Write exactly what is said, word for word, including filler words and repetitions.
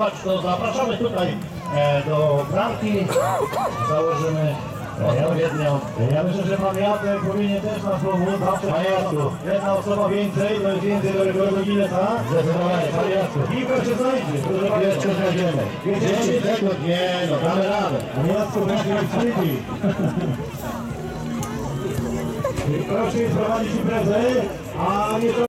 To zapraszamy tutaj e, do bramki, założymy odpowiednią. Ja myślę, że pan Jacek powinien też nas pomóc. Panie Jacku, jedna osoba więcej, to jest więcej do rekordu Guinnessa. Zdecydowanie, panie Jacku. Piłka się znajdzie. Jeszcze znajdziemy. dziesięć sekund, nie no, damy radę. Panie Jacku, będzie mieć szybki. Proszę prowadzić imprezę, a nie to...